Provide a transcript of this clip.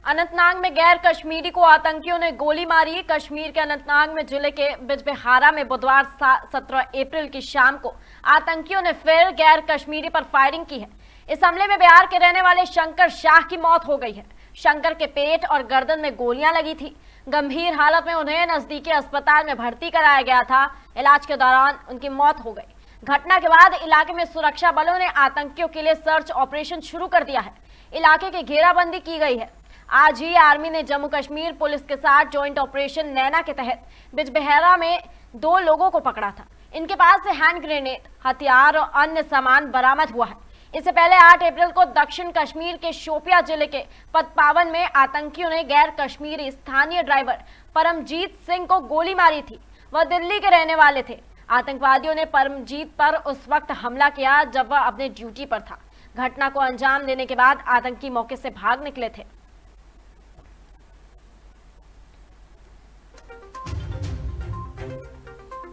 अनंतनाग में गैर कश्मीरी को आतंकियों ने गोली मारी। कश्मीर के अनंतनाग में जिले के बिजबिहारा में बुधवार 17 अप्रैल की शाम को आतंकियों ने फिर गैर कश्मीरी पर फायरिंग की है। इस हमले में बिहार के रहने वाले शंकर शाह की मौत हो गई है। शंकर के पेट और गर्दन में गोलियां लगी थी। गंभीर हालत में उन्हें नजदीकी अस्पताल में भर्ती कराया गया था। इलाज के दौरान उनकी मौत हो गई। घटना के बाद इलाके में सुरक्षा बलों ने आतंकियों के लिए सर्च ऑपरेशन शुरू कर दिया है। इलाके की घेराबंदी की गई है। आज ही आर्मी ने जम्मू कश्मीर पुलिस के साथ जॉइंट ऑपरेशन नैना के तहत बिजबिहारा में 2 लोगों को पकड़ा था। इनके पास से हैंड ग्रेनेड, हथियार और अन्य सामान बरामद हुआ है। इससे पहले 8 अप्रैल को दक्षिण कश्मीर के शोपिया जिले के पतपावन में आतंकियों ने गैर कश्मीरी स्थानीय ड्राइवर परमजीत सिंह को गोली मारी थी। वह दिल्ली के रहने वाले थे। आतंकवादियों ने परमजीत पर उस वक्त हमला किया जब वह अपने ड्यूटी पर था। घटना को अंजाम देने के बाद आतंकी मौके से भाग निकले थे।